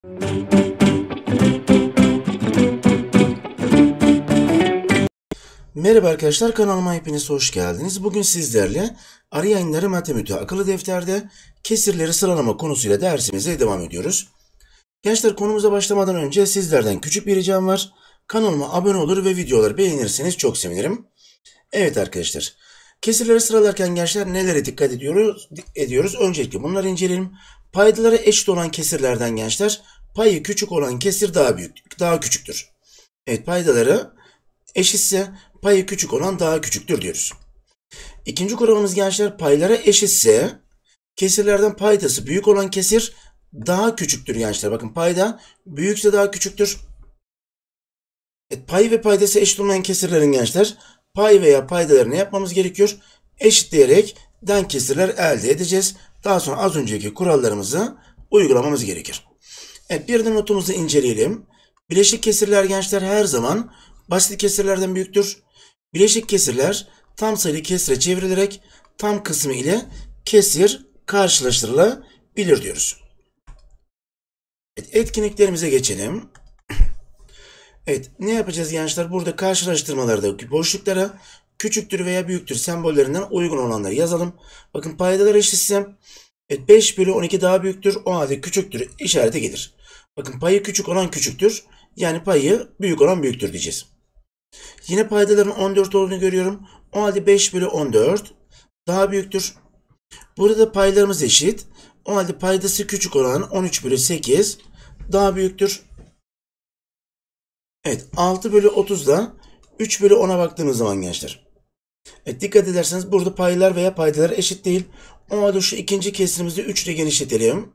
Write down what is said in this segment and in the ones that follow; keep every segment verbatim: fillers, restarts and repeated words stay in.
Merhaba arkadaşlar, kanalıma hepiniz hoş geldiniz. Bugün sizlerle Arı Yayınları Matematik Akıllı Defter'de kesirleri sıralama konusuyla dersimize devam ediyoruz. Gençler, konumuza başlamadan önce sizlerden küçük bir ricam var. Kanalıma abone olur ve videoları beğenirseniz çok sevinirim. Evet arkadaşlar, kesirleri sıralarken gençler nelere dikkat ediyoruz? ediyoruz? Öncelikle bunları inceleyelim. Paydaları eşit olan kesirlerden gençler, payı küçük olan kesir daha büyük, daha küçüktür. Evet, paydaları eşitse payı küçük olan daha küçüktür diyoruz. İkinci kuralımız gençler, paylara eşitse kesirlerden paydası büyük olan kesir daha küçüktür gençler. Bakın, payda büyükse daha küçüktür. Evet, pay ve paydası eşit olmayan kesirlerin gençler pay veya paydalarını yapmamız gerekiyor. Eşitleyerek denk kesirler elde edeceğiz. Daha sonra az önceki kurallarımızı uygulamamız gerekir. Evet, bir de notumuzu inceleyelim. Bileşik kesirler gençler her zaman basit kesirlerden büyüktür. Bileşik kesirler tam sayılı kesire çevrilerek tam kısmı ile kesir karşılaştırılabilir diyoruz. Evet, etkinliklerimize geçelim. Evet, ne yapacağız gençler? Burada karşılaştırmalardaki boşluklara küçüktür veya büyüktür sembollerinden uygun olanları yazalım. Bakın, paydalar eşitse evet, beş bölü on iki daha büyüktür. O halde küçüktür işareti gelir. Bakın, payı küçük olan küçüktür. Yani payı büyük olan büyüktür diyeceğiz. Yine paydaların on dört olduğunu görüyorum. O halde beş bölü on dört daha büyüktür. Burada paylarımız eşit. O halde paydası küçük olan on üç bölü sekiz daha büyüktür. Evet, altı bölü otuz da üç bölü ona baktığımız zaman gençler. Evet, dikkat ederseniz burada paylar veya paydalar eşit değil. O halde şu ikinci kesirimizi üç ile genişletelim.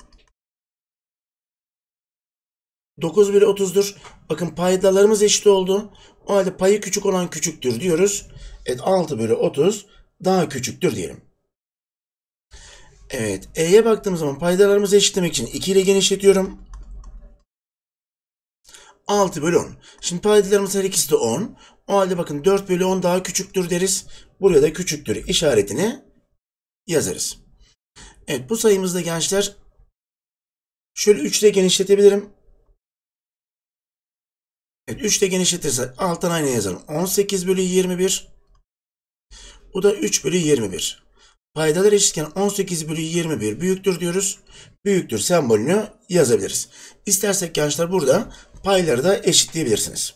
dokuz bölü otuzdur. Bakın, paydalarımız eşit oldu. O halde payı küçük olan küçüktür diyoruz. Evet, altı bölü otuz daha küçüktür diyelim. Evet, E'ye baktığımız zaman paydalarımızı eşitlemek için iki ile genişletiyorum. altı bölü on. Şimdi paydalarımız her ikisi de on. O halde bakın, dört bölü on daha küçüktür deriz. Buraya da küçüktür işaretini yazarız. Evet, bu sayımızda gençler şöyle üç ile genişletebilirim. Evet, üç ile genişletirsek alttan aynı yazalım. on sekiz bölü yirmi bir. Bu da üç bölü yirmi bir. Paydalar eşitken on sekiz bölü yirmi bir büyüktür diyoruz. Büyüktür sembolünü yazabiliriz. İstersek gençler burada payları da eşitleyebilirsiniz.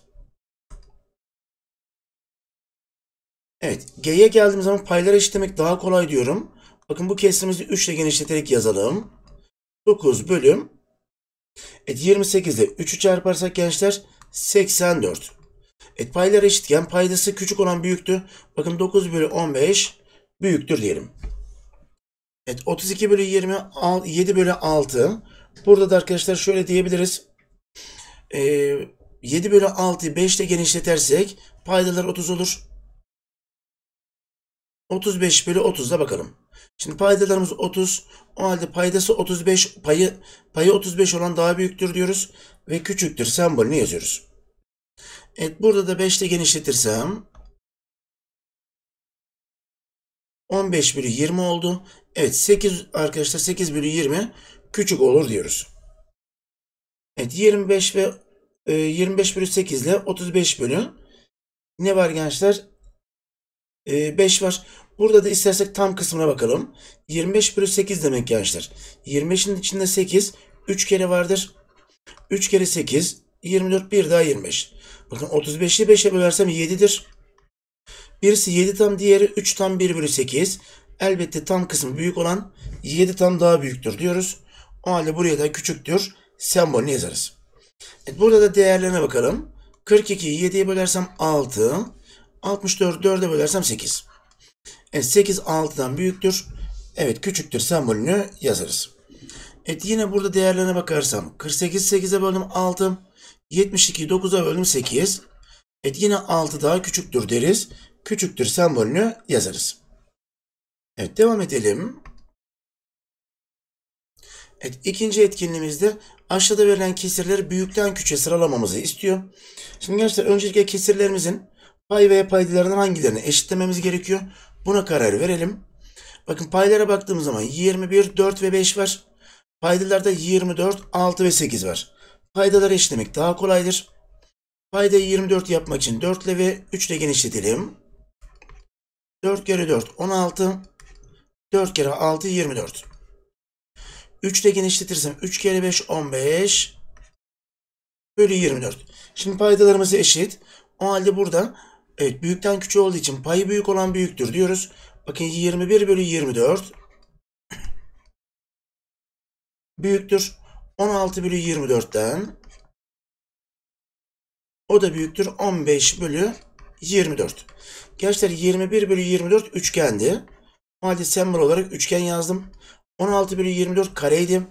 Evet, G'ye geldiğimiz zaman payları eşitlemek daha kolay diyorum. Bakın, bu kesrimizi üç ile genişleterek yazalım. dokuz bölü evet, yirmi sekiz ile üçü çarparsak gençler seksen dört. Evet, paylar eşitken paydası küçük olan büyüktü. Bakın, dokuz bölü on beş büyüktür diyelim. Evet, otuz iki bölü yirmi, yedi bölü altı. Burada da arkadaşlar şöyle diyebiliriz. Ee, yedi bölü altıyı beş ile genişletersek paydalar otuz olur. otuz beş bölü otuzda bakalım. Şimdi paydalarımız otuz. O halde paydası otuz beş, payı payı otuz beş olan daha büyüktür diyoruz ve küçüktür sembolünü yazıyoruz. Evet, burada da beş ile genişletirsem on beş bölü yirmi oldu. Evet, sekiz arkadaşlar, sekiz bölü yirmi küçük olur diyoruz. Evet, yirmi beş ve e, yirmi beş bölü sekiz ile otuz beş bölü ne var gençler? E, beş var. Burada da istersek tam kısmına bakalım. yirmi beş bölü sekiz demek gençler. yirmi beşin içinde sekiz üç kere vardır. üç kere sekiz yirmi dört, bir daha yirmi beş. Bakın, otuz beşi beşe bölersem yedidir. Birisi yedi tam, diğeri üç tam bir bölü sekiz. Elbette tam kısmı büyük olan yedi tam daha büyüktür diyoruz. O halde buraya da küçüktür sembolünü yazarız. Evet, burada da değerlerine bakalım. kırk ikiyi yediye bölersem altı. altmış dördü dörde bölersem sekiz. Evet, sekiz altıdan büyüktür. Evet, küçüktür sembolünü yazarız. Evet, yine burada değerlerine bakarsam kırk sekiz sekize böldüm altı. yetmiş ikiyi dokuza böldüm sekiz. Evet, yine altı daha küçüktür deriz. Küçüktür sembolünü yazarız. Evet, devam edelim. Evet, ikinci etkinliğimizde aşağıda verilen kesirleri büyükten küçüğe sıralamamızı istiyor. Şimdi gençler, öncelikle kesirlerimizin pay veya paydalarından hangilerini eşitlememiz gerekiyor. Buna karar verelim. Bakın, paylara baktığımız zaman yirmi bir, dört ve beş var. Paydalarda yirmi dört, altı ve sekiz var. Paydaları eşitlemek daha kolaydır. Paydayı yirmi dört yapmak için dört ile ve üç ile genişletelim. dört kere dört on altı. dört kere altı yirmi dört. üç ile genişletirsem üç kere beş on beş bölü yirmi dört. Şimdi paydalarımız eşit. O halde burada evet büyükten küçüğe olduğu için payı büyük olan büyüktür diyoruz. Bakın yirmi bir bölü yirmi dört büyüktür. on altı bölü yirmi dörtten o da büyüktür. on beş bölü yirmi dört. Gençler yirmi bir bölü yirmi dört üçgendi. O halde sembol olarak üçgen yazdım. on altı bölü yirmi dört kareydi.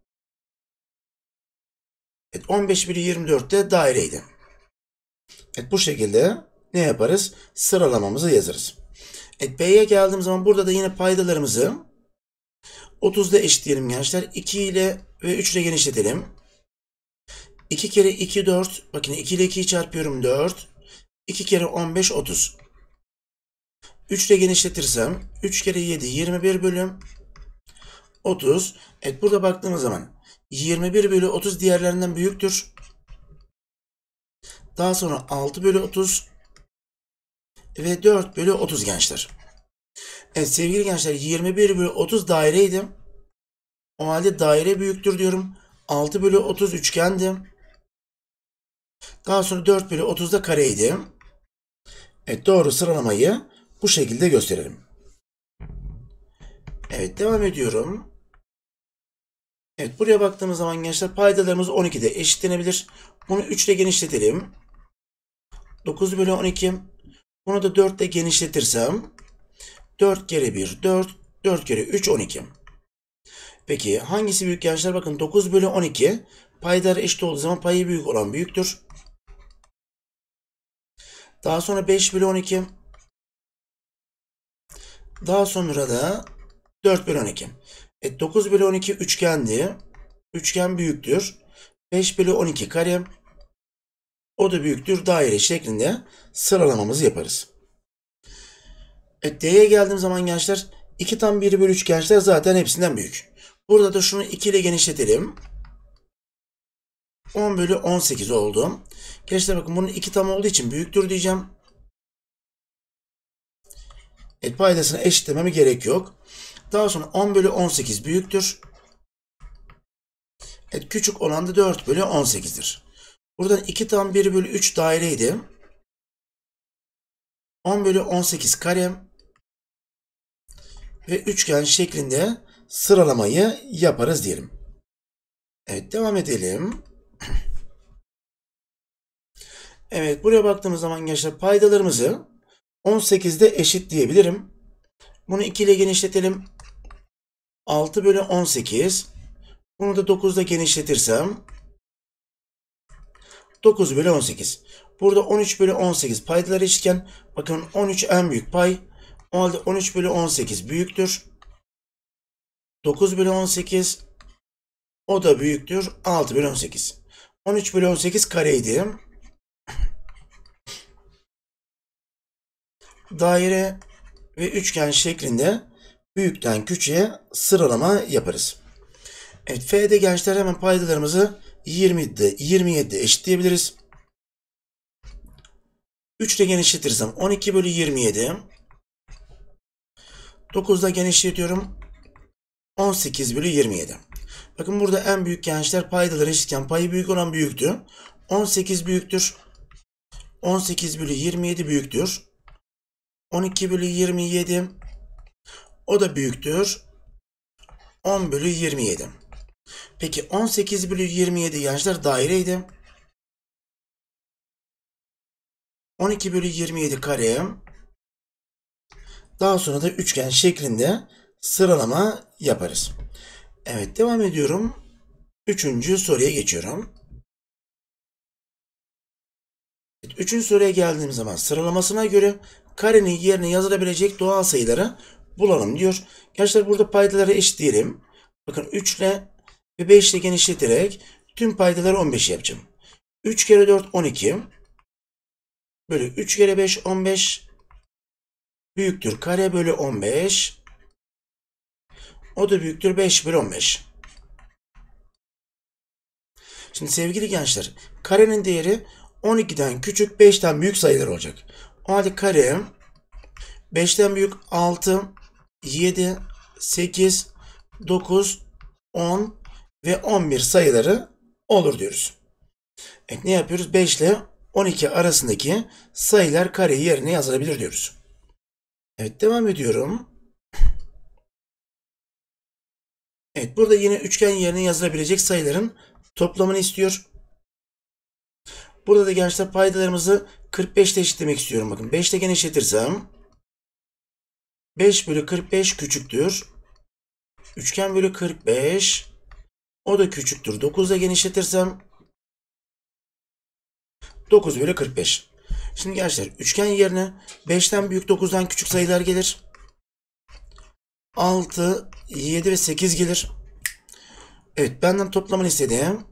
Evet, on beş bölü yirmi dört de daireydi. Evet, bu şekilde ne yaparız? Sıralamamızı yazarız. Evet, B'ye geldiğim zaman burada da yine paydalarımızı otuzda eşitleyelim gençler. iki ile ve üç ile genişletelim. iki kere iki dört. Bakın iki ile ikiyi çarpıyorum dört. iki kere on beş otuz. üç ile genişletirsem üç kere yedi yirmi bir bölüm otuz. Evet, burada baktığımız zaman yirmi bir bölü otuz diğerlerinden büyüktür. Daha sonra altı bölü otuz ve dört bölü otuz gençler. Evet sevgili gençler, yirmi bir bölü otuz daireydi. O halde daire büyüktür diyorum. altı bölü otuz üçgendi. Daha sonra dört bölü otuz da kareydi. Evet, doğru sıralamayı bu şekilde gösterelim. Evet, devam ediyorum. Evet, buraya baktığımız zaman gençler paydalarımız on ikide eşitlenebilir. Bunu üç ile genişletelim. dokuz bölü on iki. Bunu da dört ile genişletirsem dört kere bir dört. dört kere üç on iki. Peki hangisi büyük gençler? Bakın dokuz bölü on iki. Paydalar eşit olduğu zaman payı büyük olan büyüktür. Daha sonra beş bölü on iki. Daha sonra da dört bölü on iki. Evet, dokuz bölü on iki üçgendi. Üçgen büyüktür. beş bölü on iki kare. O da büyüktür daire şeklinde sıralamamızı yaparız. Evet, D'ye geldiğim zaman gençler iki tam bir bölü üç gençler zaten hepsinden büyük. Burada da şunu iki ile genişletelim. on bölü on sekiz oldu. Gençler bakın bunun iki tam olduğu için büyüktür diyeceğim. Evet, paydasını eşitlememe gerek yok. Daha sonra on bölü on sekiz büyüktür. Evet, küçük olan da dört bölü on sekiz'dir. Buradan iki tam bir bölü üç daireydi. on bölü on sekiz kare ve üçgen şeklinde sıralamayı yaparız diyelim. Evet, devam edelim. Evet, buraya baktığımız zaman gençler paydalarımızı on sekizde eşit diyebilirim. Bunu iki ile genişletelim. altı bölü on sekiz. Bunu da dokuzda genişletirsem dokuz bölü on sekiz. Burada on üç bölü on sekiz paydalar eşitken bakın on üç en büyük pay. O halde on üç bölü on sekiz büyüktür. dokuz bölü on sekiz o da büyüktür. altı bölü on sekiz. on üç bölü on sekiz kareydi. Daire ve üçgen şeklinde büyükten küçüğe sıralama yaparız. Evet, F'de gençler hemen paydalarımızı yirmi, yirmi yedi eşitleyebiliriz. üç ile genişletirsem on iki bölü yirmi yedi. dokuzda genişletiyorum. on sekiz bölü yirmi yedi. Bakın burada en büyük gençler paydaları eşitken payı büyük olan büyüktü. on sekiz büyüktür. on sekiz bölü yirmi yedi büyüktür. on iki bölü yirmi yedi o da büyüktür. on bölü yirmi yedi. Peki on sekiz bölü yirmi yedi gençler daireydi. on iki bölü yirmi yedi kare. Daha sonra da üçgen şeklinde sıralama yaparız. Evet, devam ediyorum. Üçüncü soruya geçiyorum. Evet, üçüncü soruya geldiğim zaman sıralamasına göre karenin yerine yazılabilecek doğal sayıları bulalım diyor. Gençler burada paydaları eşitleyelim. Bakın üç ile ve beş ile genişleterek tüm paydaları on beş yapacağım. üç kere dört on iki bölü üç kere beş on beş büyüktür kare bölü on beş. O da büyüktür beş bölü on beş. Şimdi sevgili gençler, karenin değeri on ikiden küçük, beşten büyük sayılar olacak. O halde kare beşten büyük altı, yedi, sekiz, dokuz, on ve on bir sayıları olur diyoruz. Evet, ne yapıyoruz? beş ile on iki arasındaki sayılar kare yerine yazılabilir diyoruz. Evet, devam ediyorum. Evet, burada yine üçgen yerine yazılabilecek sayıların toplamını istiyor. Burada da gençler paydalarımızı kırk beş ile eşitlemek istiyorum. Bakın beş ile genişletirsem beş bölü kırk beş küçüktür. Üçgen bölü kırk beş, o da küçüktür. dokuz ile genişletirsem dokuz bölü kırk beş. Şimdi gençler üçgen yerine beşten büyük, dokuzdan küçük sayılar gelir. altı, yedi ve sekiz gelir. Evet, benden toplamını istediğim.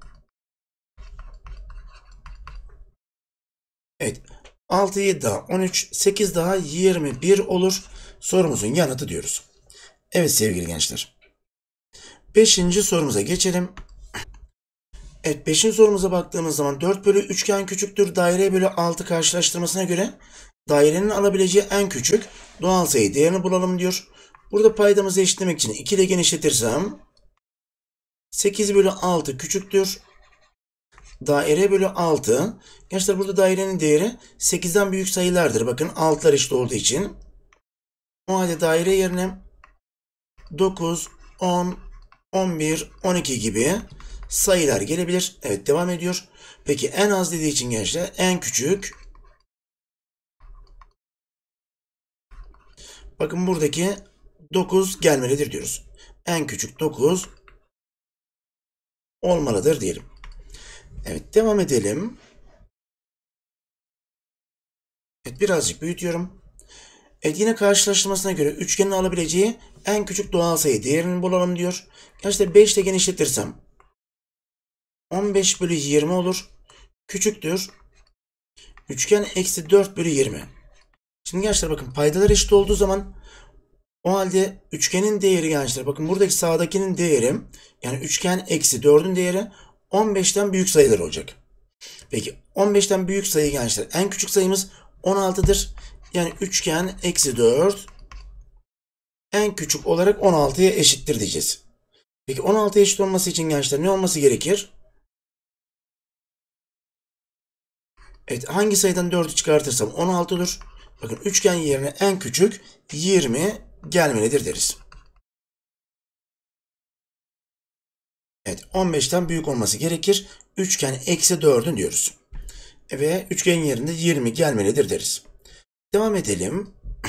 Evet, altı, yedi daha on üç, sekiz daha yirmi bir olur. Sorumuzun yanıtı diyoruz. Evet sevgili gençler. beşinci sorumuza geçelim. Evet, beşinci sorumuza baktığımız zaman dört bölü üçgen küçüktür daire bölü altı karşılaştırmasına göre dairenin alabileceği en küçük doğal sayı değerini bulalım diyor. Burada paydamızı eşitlemek için iki ile genişletirsem sekiz bölü altı küçüktür daire bölü altı. Gençler burada dairenin değeri sekizden büyük sayılardır. Bakın altılar eşit olduğu için. O halde daire yerine dokuz, on, on bir, on iki gibi sayılar gelebilir. Evet, devam ediyor. Peki en az dediği için gençler en küçük. Bakın buradaki dokuz gelmelidir diyoruz. En küçük dokuz olmalıdır diyelim. Evet, devam edelim. Evet, birazcık büyütüyorum. Evet, yine karşılaştırmasına göre üçgenin alabileceği en küçük doğal sayı değerini bulalım diyor. Gençler beş ile genişletirsem on beş bölü yirmi olur. Küçüktür. Üçgen eksi dört bölü yirmi. Şimdi gençler bakın paydalar eşit olduğu zaman o halde üçgenin değeri gençler bakın buradaki sağdakinin değeri yani üçgen eksi dördün değeri on beşten büyük sayılar olacak. Peki on beşten büyük sayı gençler en küçük sayımız on altıdır. Yani üçgen eksi dört en küçük olarak on altıya eşittir diyeceğiz. Peki on altıya eşit olması için gençler ne olması gerekir? Evet, hangi sayıdan dördü çıkartırsam on altı olur. Bakın üçgen yerine en küçük yirmi gelmelidir deriz. Evet, on beşten büyük olması gerekir. Üçgen eksi dördün diyoruz. Ve üçgen yerinde yirmi gelmelidir deriz. Devam edelim.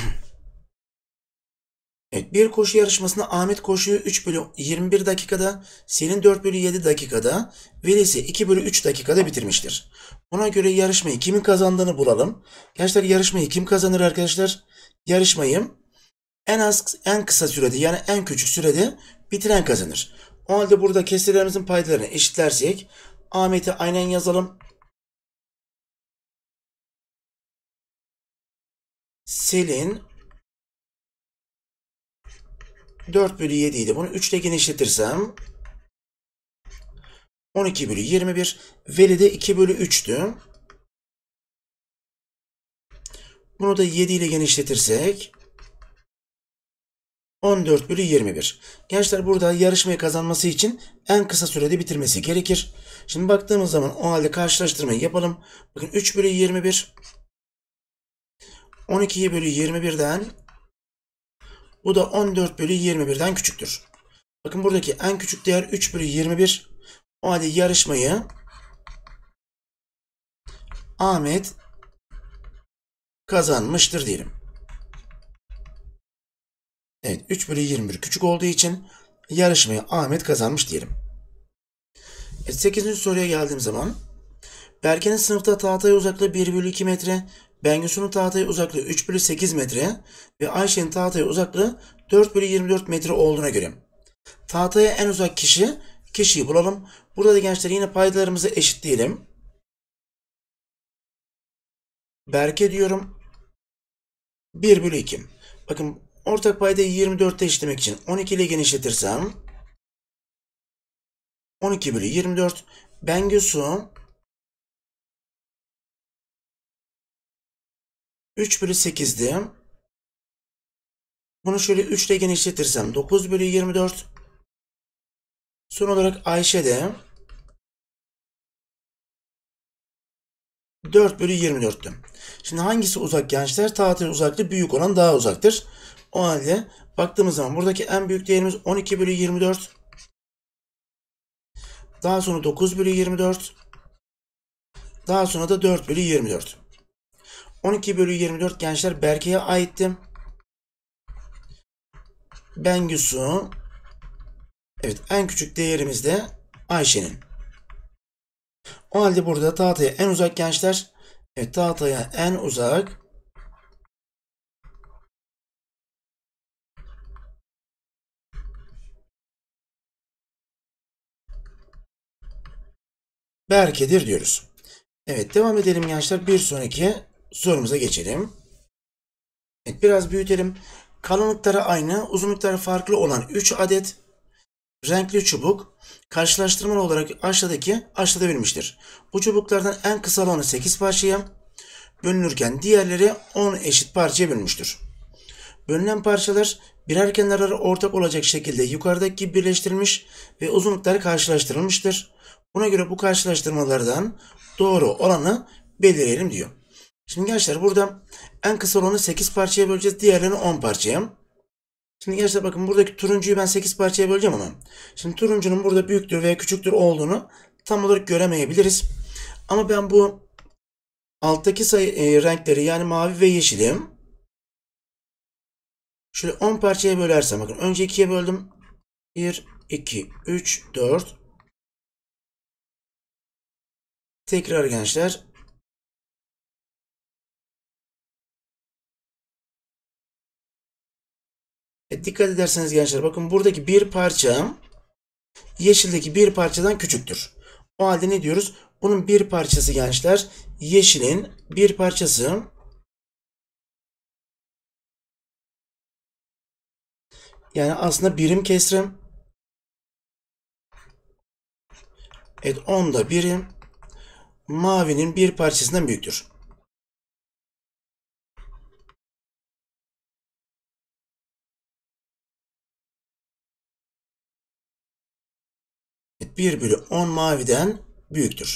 Evet, bir koşu yarışmasında Ahmet koşuyu üç bölü yirmi bir dakikada, Selin dört bölü yedi dakikada, Veli ise iki bölü üç dakikada bitirmiştir. Buna göre yarışmayı kimin kazandığını bulalım. Gençler yarışmayı kim kazanır arkadaşlar? Yarışmayı en az en kısa sürede yani en küçük sürede bitiren kazanır. O halde burada kesirlerimizin paydalarını eşitlersek Ahmet'i aynen yazalım. Selin dört bölü yedi idi. Bunu üç ile genişletirsem on iki bölü yirmi bir. Veli de iki bölü üçtü. Bunu da yedi ile genişletirsek on dört bölü yirmi bir. Gençler burada yarışmayı kazanması için en kısa sürede bitirmesi gerekir. Şimdi baktığımız zaman o halde karşılaştırmayı yapalım. Bakın üç bölü yirmi bir on iki bölü yirmi birden bu da on dört bölü yirmi birden küçüktür. Bakın buradaki en küçük değer üç bölü yirmi bir. O halde yarışmayı Ahmet kazanmıştır diyelim. Evet, üç bölü yirmi bir küçük olduğu için yarışmayı Ahmet kazanmış diyelim. Evet, sekizinci soruya geldiğim zaman Berke'nin sınıfta tahtaya uzaklığı bir bölü iki metre, Bengüsü'nün tahtaya uzaklığı üç bölü sekiz metre ve Ayşe'nin tahtaya uzaklığı dört bölü yirmi dört metre olduğuna göre tahtaya en uzak kişi kişiyi bulalım. Burada da gençler yine paydalarımızı eşitleyelim. Berke diyorum bir bölü iki. Bakın ortak paydayı yirmi dörtte eşitlemek için on iki ile genişletirsem on iki bölü yirmi dört. Bengüsü üç bölü sekizdi. Bunu şöyle üç ile genişletirsem dokuz bölü yirmi dört. Son olarak Ayşe de dört bölü yirmi dörttü. Şimdi hangisi uzak gençler? Tahtaya uzaklığı büyük olan daha uzaktır. O halde baktığımız zaman buradaki en büyük değerimiz on iki bölü yirmi dört. Daha sonra dokuz bölü yirmi dört. Daha sonra da dört bölü yirmi dört. on iki bölü yirmi dört gençler Berke'ye aitti. Bengüsü, evet, en küçük değerimiz de Ayşe'nin. O halde burada tahtaya en uzak gençler, evet, tahtaya en uzak Berke'dir diyoruz. Evet, devam edelim gençler. Bir sonraki sorumuza geçelim. Evet, biraz büyütelim. Kalınlıkları aynı, uzunlukları farklı olan üç adet renkli çubuk karşılaştırmalı olarak aşağıdaki aşağıda verilmiştir. Bu çubuklardan en kısa olanı sekiz parçaya bölünürken diğerleri on eşit parçaya bölünmüştür. Bölünen parçalar birer kenarları ortak olacak şekilde yukarıdaki gibi birleştirilmiş ve uzunlukları karşılaştırılmıştır. Buna göre bu karşılaştırmalardan doğru olanı belirleyelim diyor. Şimdi gençler burada en kısa olanı sekiz parçaya böleceğiz. Diğerlerini on parçaya. Şimdi gençler bakın, buradaki turuncuyu ben sekiz parçaya böleceğim ama şimdi turuncunun burada büyüktür veya küçüktür olduğunu tam olarak göremeyebiliriz. Ama ben bu alttaki sayı e, renkleri, yani mavi ve yeşili şöyle on parçaya bölersem, bakın önce ikiye böldüm. bir, iki, üç, dört. Tekrar gençler. E, dikkat ederseniz gençler bakın, buradaki bir parça yeşildeki bir parçadan küçüktür. O halde ne diyoruz? Bunun bir parçası gençler, yeşilin bir parçası yani aslında birim kesrim. Evet, onda birim mavinin bir parçasından büyüktür. Evet, bir bölü on maviden büyüktür.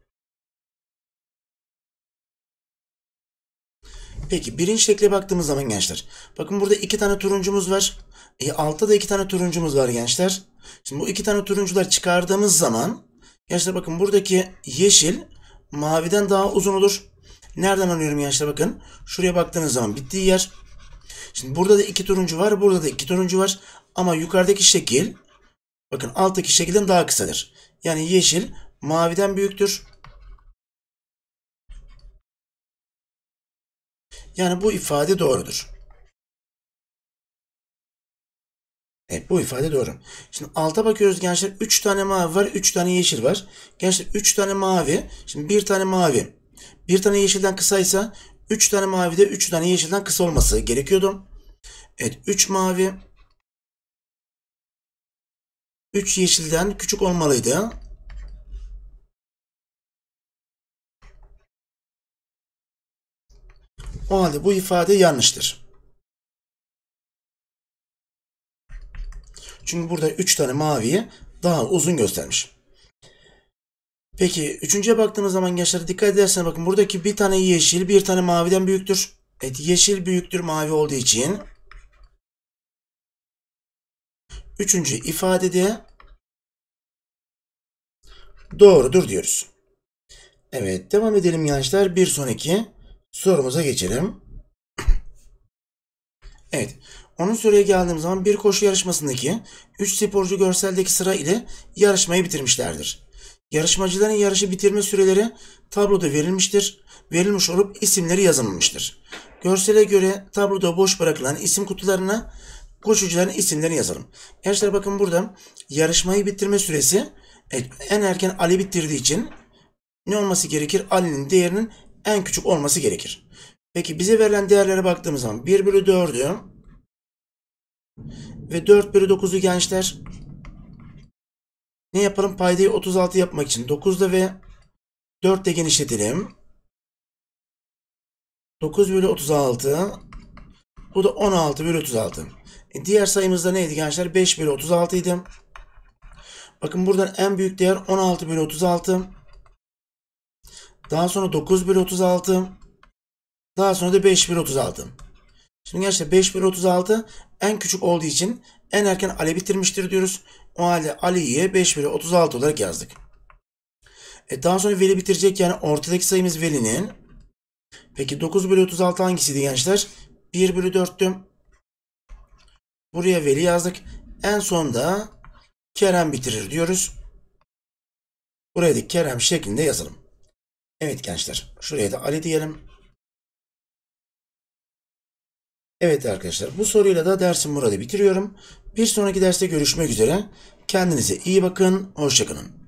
Peki birinci şekle baktığımız zaman gençler, bakın burada iki tane turuncumuz var. E, altta da iki tane turuncumuz var gençler. Şimdi bu iki tane turuncular çıkardığımız zaman gençler bakın, buradaki yeşil maviden daha uzun olur. Nereden anlıyorum gençler? Bakın şuraya baktığınız zaman bittiği yer. Şimdi burada da iki turuncu var, burada da iki turuncu var. Ama yukarıdaki şekil bakın alttaki şekilden daha kısadır. Yani yeşil maviden büyüktür. Yani bu ifade doğrudur. Evet, bu ifade doğru. Şimdi alta bakıyoruz gençler. üç tane mavi var, üç tane yeşil var. Gençler üç tane mavi. Şimdi bir tane mavi bir tane yeşilden kısaysa üç tane mavi de üç tane yeşilden kısa olması gerekiyordu. Evet, üç mavi üç yeşilden küçük olmalıydı. O halde bu ifade yanlıştır. Çünkü burada üç tane maviyi daha uzun göstermiş. Peki üçüncüye baktığımız zaman gençler dikkat ederseniz bakın, buradaki bir tane yeşil bir tane maviden büyüktür. Evet, yeşil büyüktür mavi olduğu için üçüncü ifadede doğrudur diyoruz. Evet, devam edelim gençler. Bir sonraki sorumuza geçelim. Evet, onun soruya geldiğim zaman bir koşu yarışmasındaki üç sporcu görseldeki sıra ile yarışmayı bitirmişlerdir. Yarışmacıların yarışı bitirme süreleri tabloda verilmiştir. Verilmiş olup isimleri yazılmıştır. Görsele göre tabloda boş bırakılan isim kutularına koşucuların isimlerini yazalım. Gençler bakın, burada yarışmayı bitirme süresi, evet, en erken Ali bitirdiği için ne olması gerekir? Ali'nin değerinin en küçük olması gerekir. Peki bize verilen değerlere baktığımız zaman bir bölü dördü ve dört bölü dokuzu gençler Ne yapalım? Paydayı otuz altı yapmak için dokuzda ve dört ile genişletelim. dokuz bölü otuz altı. Bu da on altı bölü otuz altı. E diğer sayımız da neydi gençler? beş bölü otuz altı idi. Bakın buradan en büyük değer on altı bölü otuz altı. Daha sonra dokuz bölü otuz altı. Daha sonra da beş bölü otuz altı. Şimdi gençler beş bölü otuz altı en küçük olduğu için en erken Ali bitirmiştir diyoruz. O halde Ali'yi beş bölü otuz altı olarak yazdık. E daha sonra Veli bitirecek, yani ortadaki sayımız Veli'nin. Peki dokuz bölü otuz altı hangisiydi gençler? bir bölü dörttü. Buraya Veli yazdık. En sonda Kerem bitirir diyoruz. Buraya da Kerem şeklinde yazalım. Evet gençler, şuraya da Ali diyelim. Evet arkadaşlar, bu soruyla da dersimi burada bitiriyorum. Bir sonraki derste görüşmek üzere. Kendinize iyi bakın. Hoşça kalın.